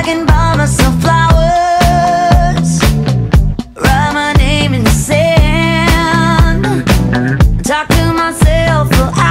I can buy myself flowers, write my name in the sand, talk to myself for hours.